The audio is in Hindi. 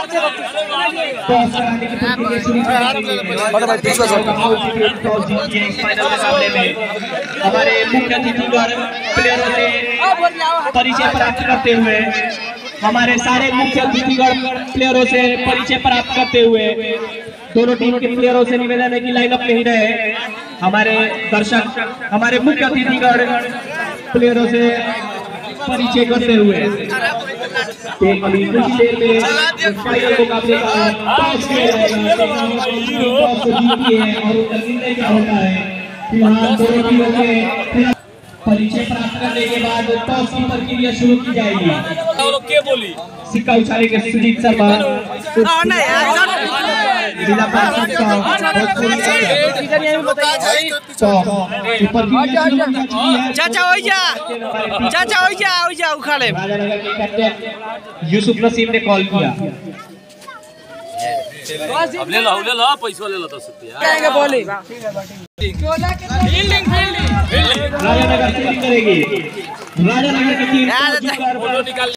हमारे मुख्य अतिथिगण प्लेयरों से परिचय प्राप्त करते हुए हमारे सारे मुख्य अतिथिगण प्लेयरों से परिचय प्राप्त करते हुए दोनों टीम के प्लेयरों से निवेदन है कि लाइनअप में ही रहे। हमारे दर्शक हमारे मुख्य अतिथिगण प्लेयरों से परिचय करते हुए अभी कुछ देर में फाइनल मुकाबले का टॉस जीती है और निर्णय क्या होता है। फिलहाल दोनों टीमों के परिचय प्राप्त करने के बाद टॉस की प्रक्रिया शुरू की जाएगी। सिक्का उछाले के सुजीत शर्मा जिला परिषद यूसुफ नसीम ने कॉल किया। अब ले लो पैसा ले लो तो राजानगर फील्डिंग करेगी। राजानगर की टीम